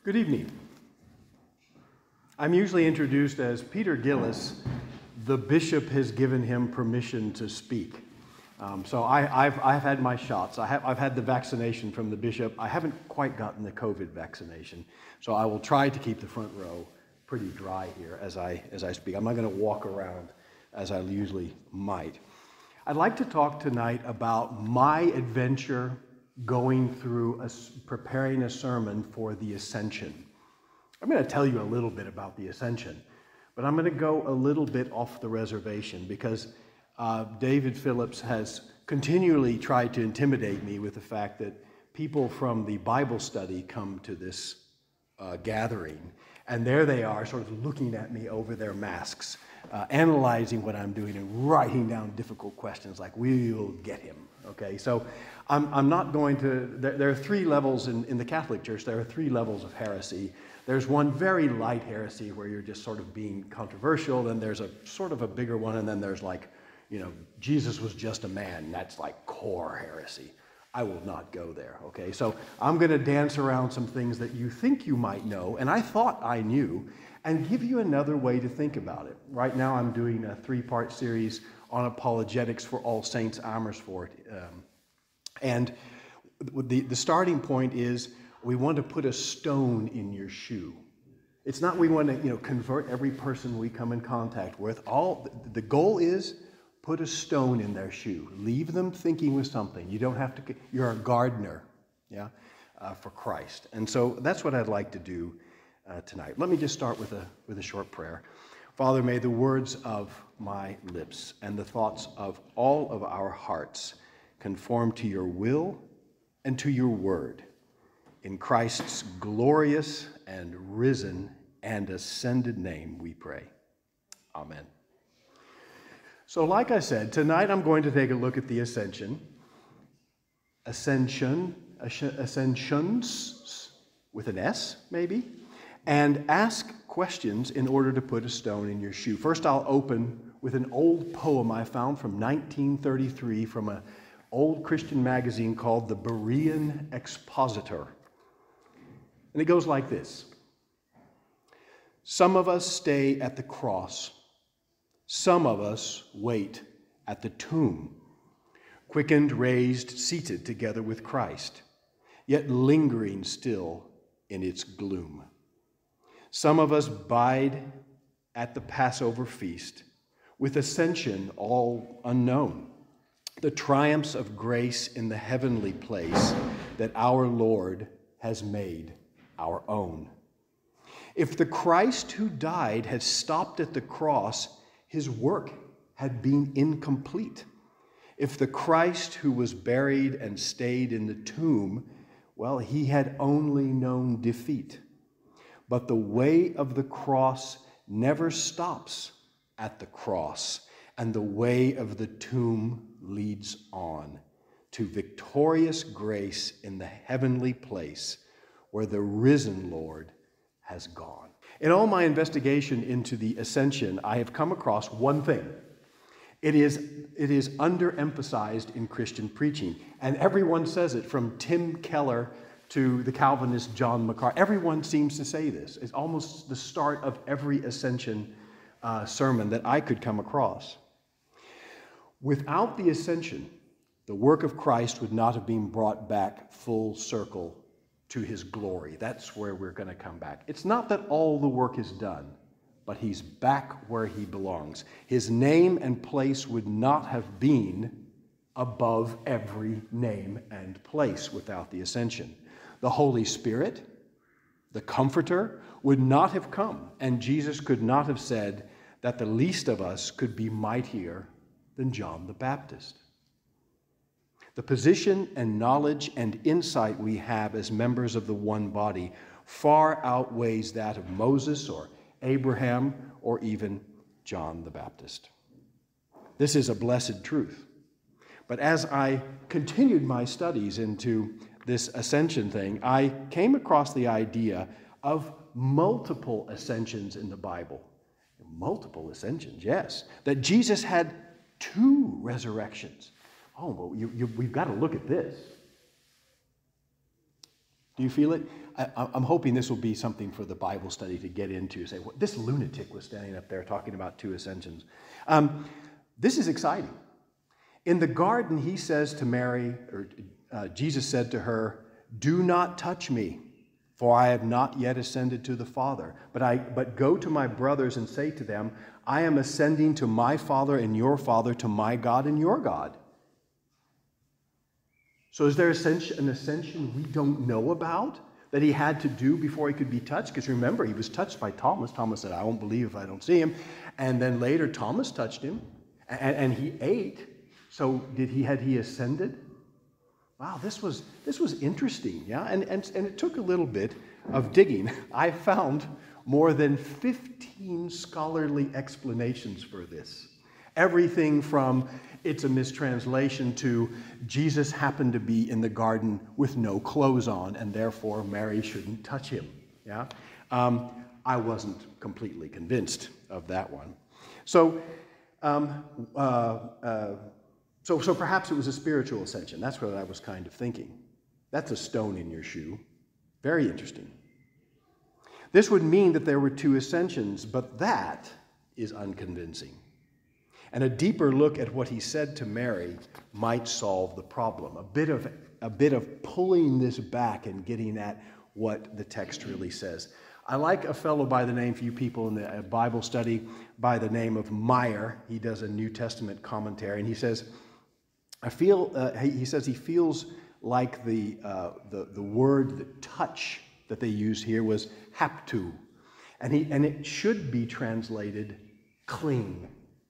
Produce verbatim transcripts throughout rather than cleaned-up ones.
Good evening. I'm usually introduced as Peter Gillis. The bishop has given him permission to speak. Um, so I, I've, I've had my shots. I have, I've had the vaccination from the bishop. I haven't quite gotten the COVID vaccination. So I will try to keep the front row pretty dry here as I, as I speak. I'm not going to walk around as I usually might. I'd like to talk tonight about my adventure going through, a, preparing a sermon for the Ascension. I'm going to tell you a little bit about the Ascension, but I'm going to go a little bit off the reservation because uh, David Phillips has continually tried to intimidate me with the fact that people from the Bible study come to this uh, gathering, and there they are sort of looking at me over their masks, uh, analyzing what I'm doing and writing down difficult questions like, we'll get him. Okay, so I'm, I'm not going to, there, there are three levels in, in the Catholic Church, there are three levels of heresy. There's one very light heresy where you're just sort of being controversial, then there's a sort of a bigger one, and then there's like, you know, Jesus was just a man, that's like core heresy. I will not go there, okay? So I'm going to dance around some things that you think you might know, and I thought I knew, and give you another way to think about it. Right now I'm doing a three-part series on apologetics for All Saints Amersfoort. Um, and the, the starting point is we want to put a stone in your shoe. It's not we want to, you know, convert every person we come in contact with. All the goal is put a stone in their shoe. Leave them thinking with something. You don't have to, you're a gardener, yeah, uh, for Christ. And so that's what I'd like to do uh, tonight. Let me just start with a, with a short prayer. Father, may the words of my lips and the thoughts of all of our hearts conform to your will and to your word. In Christ's glorious and risen and ascended name we pray. Amen. So like I said, tonight I'm going to take a look at the Ascension, Ascension, Ascensions, with an S maybe, and ask questions in order to put a stone in your shoe. First, I'll open with an old poem I found from nineteen thirty-three from an old Christian magazine called The Berean Expositor. And it goes like this. Some of us stay at the cross. Some of us wait at the tomb, quickened, raised, seated together with Christ, yet lingering still in its gloom. Some of us bide at the Passover feast, with ascension all unknown, the triumphs of grace in the heavenly place that our Lord has made our own. If the Christ who died had stopped at the cross, his work had been incomplete. If the Christ who was buried and stayed in the tomb, well, he had only known defeat. But the way of the cross never stops at the cross, and the way of the tomb leads on to victorious grace in the heavenly place where the risen Lord has gone. In all my investigation into the Ascension, I have come across one thing. It is, it is underemphasized in Christian preaching, and everyone says it, from Tim Keller to the Calvinist John MacArthur. Everyone seems to say this. It's almost the start of every Ascension uh, sermon that I could come across. Without the Ascension, the work of Christ would not have been brought back full circle to his glory. That's where we're going to come back. It's not that all the work is done, but he's back where he belongs. His name and place would not have been above every name and place without the Ascension. The Holy Spirit, the Comforter, would not have come, and Jesus could not have said that the least of us could be mightier than John the Baptist. The position and knowledge and insight we have as members of the one body far outweighs that of Moses or Abraham or even John the Baptist. This is a blessed truth. But as I continued my studies into this ascension thing, I came across the idea of multiple ascensions in the Bible. Multiple ascensions, yes. That Jesus had two resurrections. Oh, well, you, you, we've got to look at this. Do you feel it? I, I'm hoping this will be something for the Bible study to get into. Say, well, this lunatic was standing up there talking about two ascensions. Um, this is exciting. In the garden, he says to Mary, or uh, Jesus said to her, "Do not touch me, for I have not yet ascended to the Father. But I, but go to my brothers and say to them, I am ascending to my Father and your Father, to my God and your God." So is there an ascension we don't know about that he had to do before he could be touched? Because remember, he was touched by Thomas. Thomas said, "I won't believe if I don't see him." And then later, Thomas touched him, and, and he ate. So did he, had he ascended? Wow, this was this was interesting, yeah? And, and, and it took a little bit of digging. I found more than fifteen scholarly explanations for this. Everything from it's a mistranslation to Jesus happened to be in the garden with no clothes on, and therefore Mary shouldn't touch him, yeah? Um, I wasn't completely convinced of that one. So, um, uh, uh, So, so perhaps it was a spiritual ascension. That's what I was kind of thinking. That's a stone in your shoe. Very interesting. This would mean that there were two ascensions, but that is unconvincing. And a deeper look at what he said to Mary might solve the problem. A bit of, a bit of pulling this back and getting at what the text really says. I like a fellow by the name, for you people in the Bible study, by the name of Meyer. He does a New Testament commentary, and he says, I feel, uh, he, he says he feels like the, uh, the, the word, the touch that they use here was haptu. And, he, and it should be translated cling.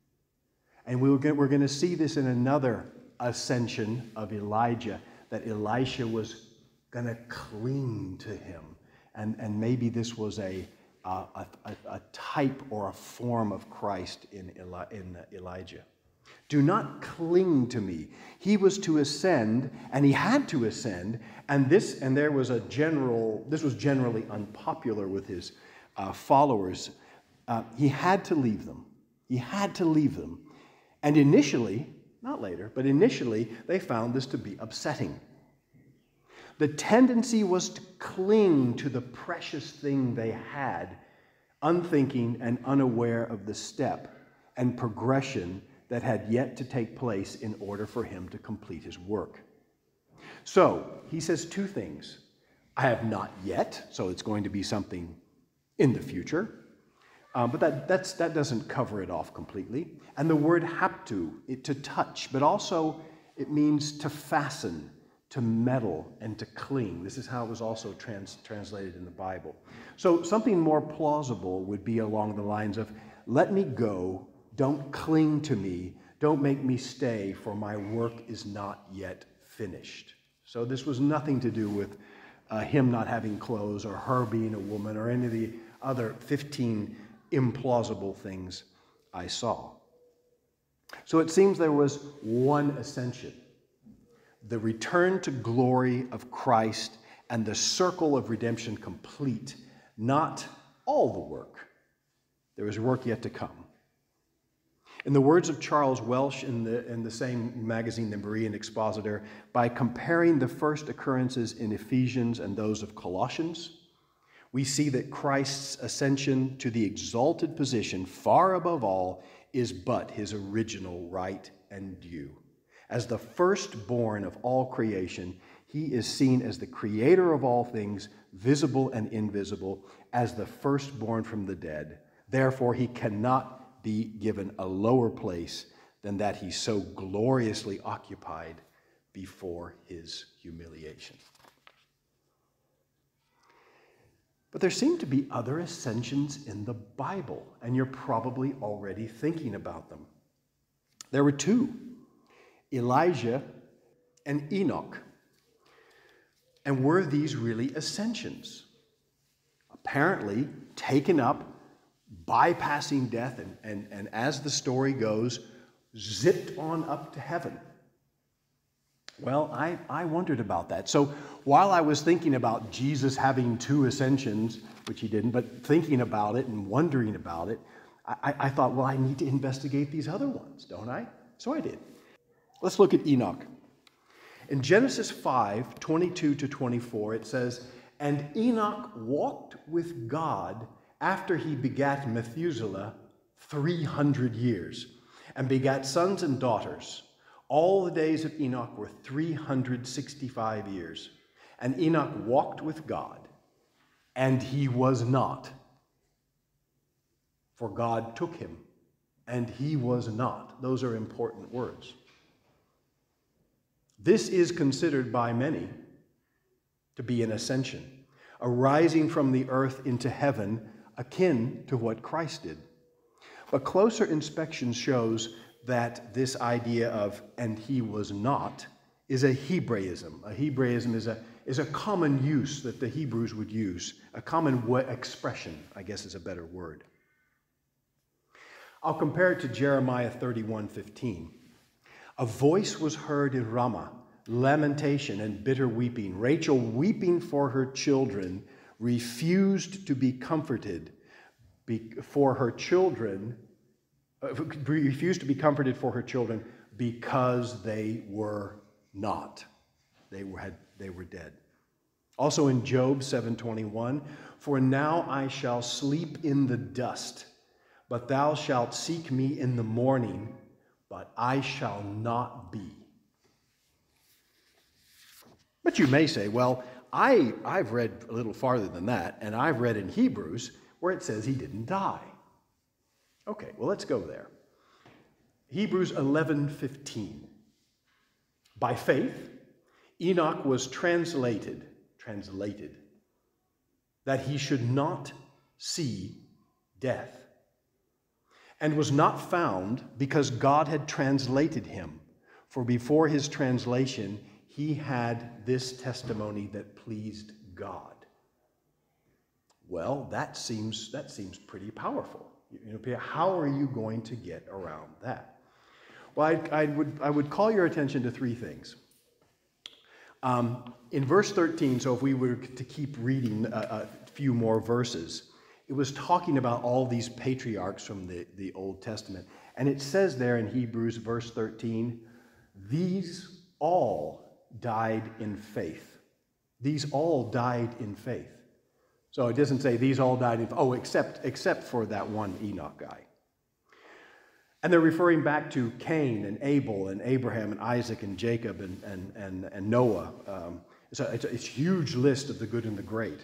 And we we're, we're going to see this in another ascension of Elijah, that Elisha was going to cling to him. And, and maybe this was a, uh, a, a type or a form of Christ in, Eli, in Elijah. Do not cling to me. He was to ascend, and he had to ascend, and this and there was a general, this was generally unpopular with his uh, followers. Uh, he had to leave them. He had to leave them. And initially, not later, but initially, they found this to be upsetting. The tendency was to cling to the precious thing they had, unthinking and unaware of the step and progression that had yet to take place in order for him to complete his work. So, he says two things. I have not yet, so it's going to be something in the future. Uh, but that, that's, that doesn't cover it off completely. And the word haptu, it, to touch, but also it means to fasten, to meddle, and to cling. This is how it was also trans, translated in the Bible. So something more plausible would be along the lines of, let me go, don't cling to me, don't make me stay, for my work is not yet finished. So this was nothing to do with uh, him not having clothes or her being a woman or any of the other fifteen implausible things I saw. So it seems there was one ascension, the return to glory of Christ and the circle of redemption complete, not all the work. There was work yet to come. In the words of Charles Welsh in the, in the same magazine, The Berean Expositor, by comparing the first occurrences in Ephesians and those of Colossians, we see that Christ's ascension to the exalted position far above all is but his original right and due. As the firstborn of all creation, he is seen as the creator of all things, visible and invisible, as the firstborn from the dead. Therefore, he cannot be given a lower place than that he so gloriously occupied before his humiliation. But there seem to be other ascensions in the Bible, and you're probably already thinking about them. There were two, Elijah and Enoch. And were these really ascensions? Apparently taken up, bypassing death, and, and, and as the story goes, zipped on up to heaven. Well, I, I wondered about that. So while I was thinking about Jesus having two ascensions, which he didn't, but thinking about it and wondering about it, I, I thought, well, I need to investigate these other ones, don't I? So I did. Let's look at Enoch. In Genesis five, twenty-two to twenty-four, it says, "And Enoch walked with God after he begat Methuselah three hundred years, and begat sons and daughters. All the days of Enoch were three hundred sixty-five years. And Enoch walked with God, and he was not. For God took him, and he was not." Those are important words. This is considered by many to be an ascension, a rising from the earth into heaven, akin to what Christ did. But closer inspection shows that this idea of "and he was not" is a Hebraism. A Hebraism is a, is a common use that the Hebrews would use, a common expression, I guess is a better word. I'll compare it to Jeremiah thirty-one fifteen. "A voice was heard in Ramah, lamentation and bitter weeping. Rachel, weeping for her children, refused to be comforted for her children, uh, refused to be comforted for her children because they were not." They were, had, they were dead. Also in Job seven twenty-one, "For now I shall sleep in the dust, but thou shalt seek me in the morning, but I shall not be." But you may say, well, I, I've read a little farther than that, and I've read in Hebrews where it says he didn't die. Okay, well, let's go there. Hebrews eleven fifteen. "By faith, Enoch was translated, translated, that he should not see death, and was not found because God had translated him. For before his translation, he had this testimony that pleased God." Well, that seems, that seems pretty powerful. You know, how are you going to get around that? Well, I, I, would, I would call your attention to three things. Um, in verse thirteen, so if we were to keep reading a, a few more verses, it was talking about all these patriarchs from the, the Old Testament. And it says there in Hebrews verse thirteen, "These all died in faith." These all died in faith. So it doesn't say these all died in, oh, except, except for that one Enoch guy. And they're referring back to Cain and Abel and Abraham and Isaac and Jacob and, and, and, and Noah. Um, it's, a, it's, a, it's a huge list of the good and the great.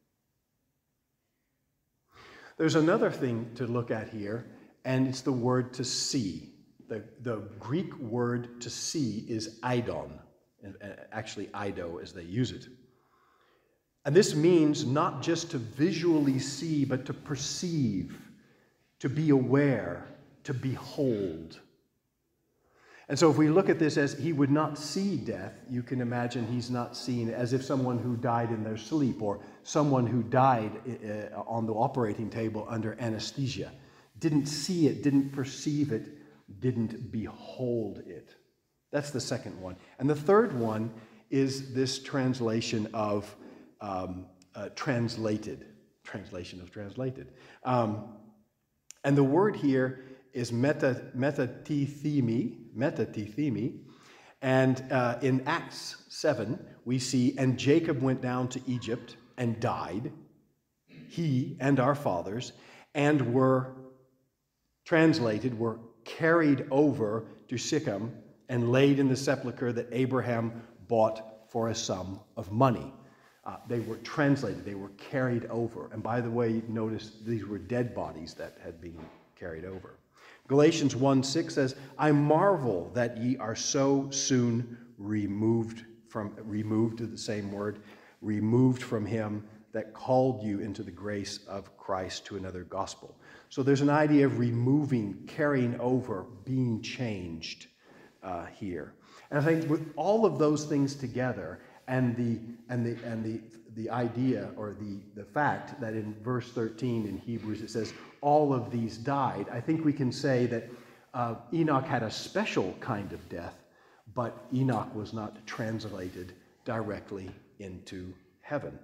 There's another thing to look at here, and it's the word "to see." The, the Greek word "to see" is eidon, actually eido as they use it. And this means not just to visually see, but to perceive, to be aware, to behold. And so if we look at this as he would not see death, you can imagine he's not seen as if someone who died in their sleep, or someone who died uh, on the operating table under anesthesia. Didn't see it, didn't perceive it, didn't behold it. That's the second one. And the third one is this translation of um, uh, translated, translation of translated. Um, and the word here is meta, metatithemi, metatithemi. And uh, in Acts seven, we see, "And Jacob went down to Egypt and died, he and our fathers, and were translated, were carried over to Shechem and laid in the sepulchre that Abraham bought for a sum of money." Uh, they were translated, they were carried over. And by the way, notice these were dead bodies that had been carried over. Galatians one six says, "I marvel that ye are so soon removed from," removed to the same word, removed from him that called you into the grace of Christ to another gospel. So there's an idea of removing, carrying over, being changed uh, here. And I think with all of those things together, and the and the and the the idea or the the fact that in verse thirteen in Hebrews it says all of these died, I think we can say that uh, Enoch had a special kind of death, but Enoch was not translated directly into heaven.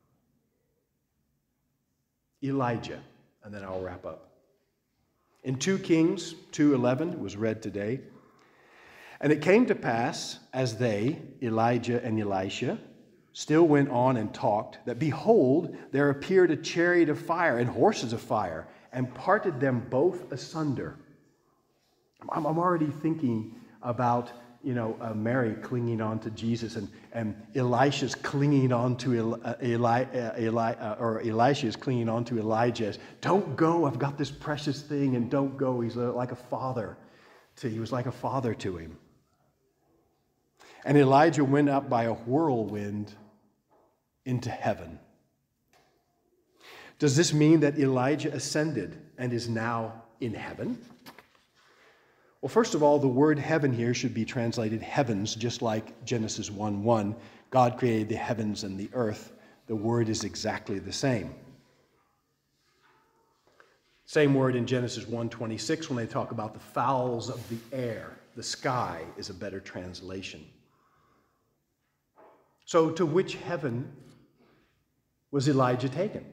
Elijah, and then I'll wrap up. In two Kings two eleven, it was read today, And it came to pass, as they, Elijah and Elisha, still went on and talked, that behold, there appeared a chariot of fire and horses of fire, and parted them both asunder. I'm, I'm already thinking about, you know, uh, Mary clinging on to Jesus, and, and Elisha's clinging on to Eli, uh, Eli, uh, Eli uh, or Elisha is clinging on to Elijah. Don't go, I've got this precious thing, and don't go. He's like a father. To, he was like a father to him. And Elijah went up by a whirlwind into heaven. Does this mean that Elijah ascended and is now in heaven? Well, first of all, the word heaven here should be translated heavens, just like Genesis one one. God created the heavens and the earth. The word is exactly the same. Same word in Genesis one twenty-six when they talk about the fowls of the air. The sky is a better translation. So to which heaven was Elijah taken?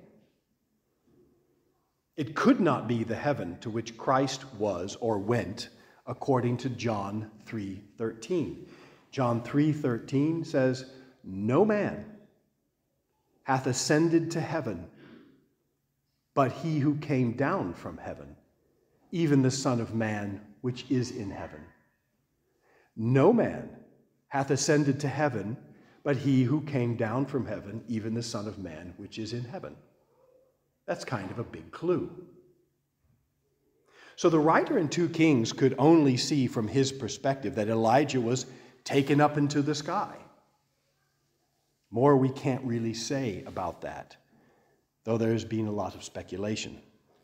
It could not be the heaven to which Christ was or went, according to John three thirteen. John three thirteen says, "No man hath ascended to heaven, but he who came down from heaven, even the Son of Man which is in heaven. No man hath ascended to heaven, but he who came down from heaven, even the Son of Man which is in heaven." That's kind of a big clue. So the writer in Second Kings could only see from his perspective that Elijah was taken up into the sky. More we can't really say about that, though there's been a lot of speculation.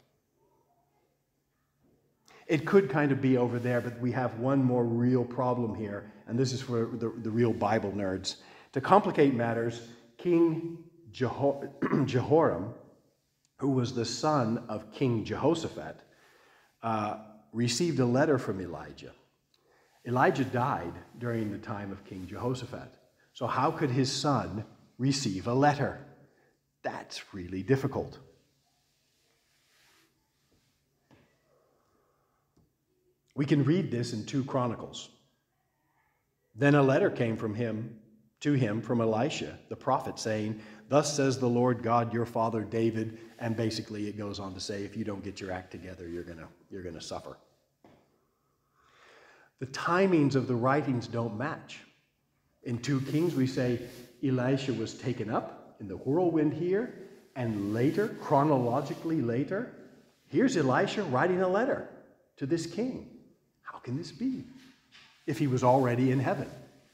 It could kind of be over there, but we have one more real problem here, and this is for the, the real Bible nerds. To complicate matters, King Jehor- Jehoram, who was the son of King Jehoshaphat, uh, received a letter from Elijah. Elijah died during the time of King Jehoshaphat. So how could his son receive a letter? That's really difficult. We can read this in Second Chronicles. Then a letter came from him to him from Elisha, the prophet, saying, "Thus says the Lord God, your father David," and basically it goes on to say, if you don't get your act together, you're gonna, you're gonna suffer. The timings of the writings don't match. In Second Kings, we say Elisha was taken up in the whirlwind here, and later, chronologically later, here's Elisha writing a letter to this king. How can this be if he was already in heaven?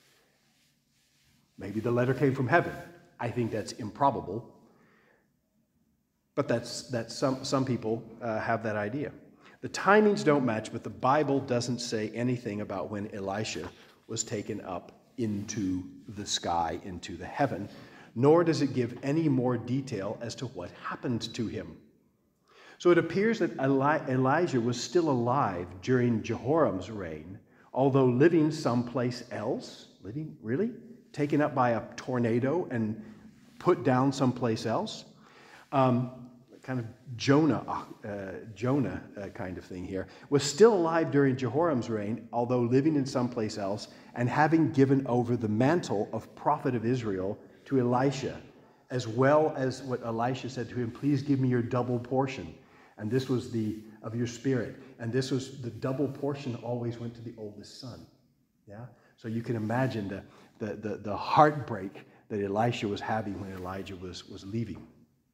Maybe the letter came from heaven. I think that's improbable. But that's, that's some, some people uh, have that idea. The timings don't match, but the Bible doesn't say anything about when Elisha was taken up into the sky, into the heaven, nor does it give any more detail as to what happened to him. So it appears that Eli- Elijah was still alive during Jehoram's reign, although living someplace else. Living, really? Taken up by a tornado and put down someplace else? Um, kind of Jonah, uh, Jonah uh, kind of thing here, was still alive during Jehoram's reign, although living in someplace else, and having given over the mantle of prophet of Israel to Elisha, as well as what Elisha said to him, "Please give me your double portion." And this was the of your spirit. And this was the double portion always went to the oldest son. Yeah? So you can imagine the, the, the, the heartbreak that Elisha was having when Elijah was, was leaving.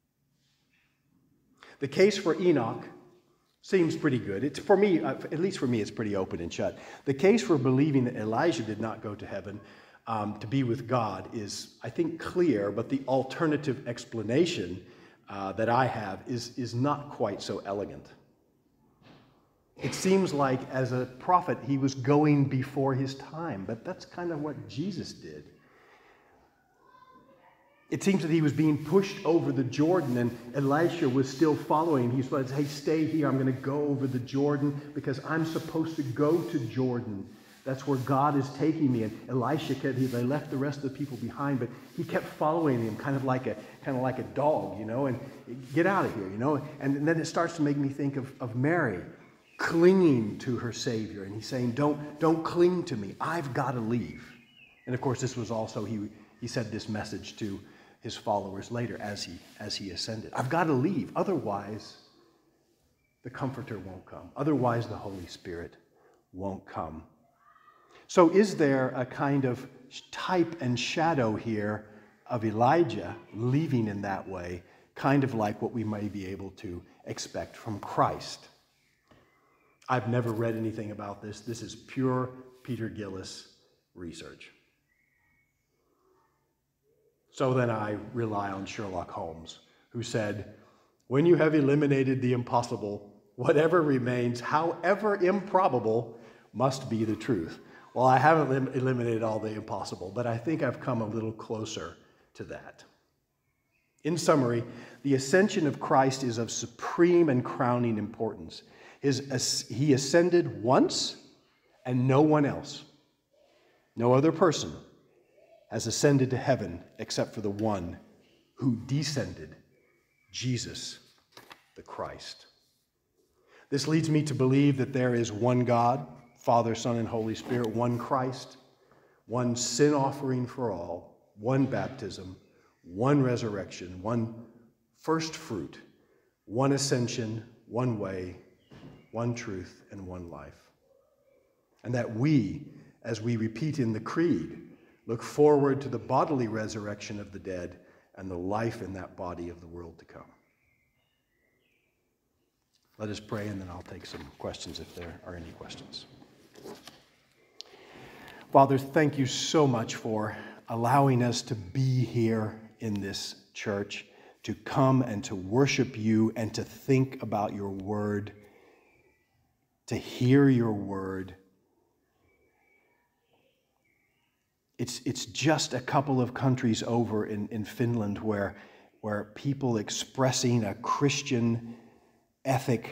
The case for Enoch seems pretty good. It's for me, at least for me, it's pretty open and shut. The case for believing that Elijah did not go to heaven um, to be with God is, I think, clear, but the alternative explanation uh, that I have is, is not quite so elegant. It seems like as a prophet, he was going before his time, but that's kind of what Jesus did. It seems that he was being pushed over the Jordan, and Elisha was still following. He said, "Hey, stay here. I'm going to go over the Jordan because I'm supposed to go to Jordan. That's where God is taking me." And Elisha, kept, they left the rest of the people behind, but he kept following him, kind of like a kind of like a dog, you know. And get out of here, you know. And then it starts to make me think of, of Mary. clinging to her Savior. And he's saying, don't, don't cling to me. I've got to leave. And of course, this was also, he, he said this message to his followers later as he, as he ascended. I've got to leave. Otherwise, the Comforter won't come. Otherwise, the Holy Spirit won't come. So is there a kind of type and shadow here of Elijah leaving in that way, kind of like what we may be able to expect from Christ? I've never read anything about this. This is pure Peter Gillis research. So then I rely on Sherlock Holmes, who said, when you have eliminated the impossible, whatever remains, however improbable, must be the truth. Well, I haven't lim- eliminated all the impossible, but I think I've come a little closer to that. In summary, the ascension of Christ is of supreme and crowning importance. His, he ascended once, and no one else, no other person, has ascended to heaven except for the one who descended, Jesus the Christ. This leads me to believe that there is one God, Father, Son, and Holy Spirit, one Christ, one sin offering for all, one baptism, one resurrection, one first fruit, one ascension, one way, one truth, and one life. And that we, as we repeat in the Creed, look forward to the bodily resurrection of the dead and the life in that body of the world to come. Let us pray, and then I'll take some questions if there are any questions. Father, thank you so much for allowing us to be here in this church, to come and to worship you and to think about your word, to hear your word. It's, it's just a couple of countries over in, in Finland where, where people expressing a Christian ethic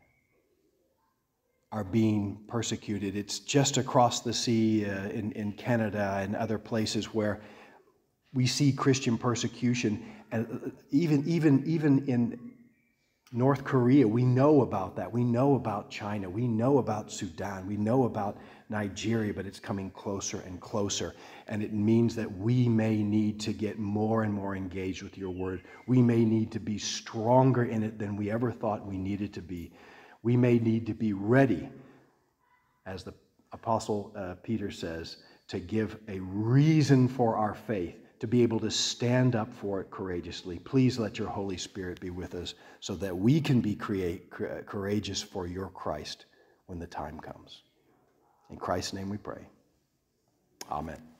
are being persecuted. It's just across the sea uh, in, in Canada and other places where we see Christian persecution. And even, even, even in North Korea, we know about that. We know about China. We know about Sudan. We know about Nigeria, but it's coming closer and closer. And it means that we may need to get more and more engaged with your word. We may need to be stronger in it than we ever thought we needed to be. We may need to be ready, as the Apostle uh, Peter says, to give a reason for our faith, to be able to stand up for it courageously. Please let your Holy Spirit be with us so that we can be create, courageous for your Christ when the time comes. In Christ's name we pray. Amen.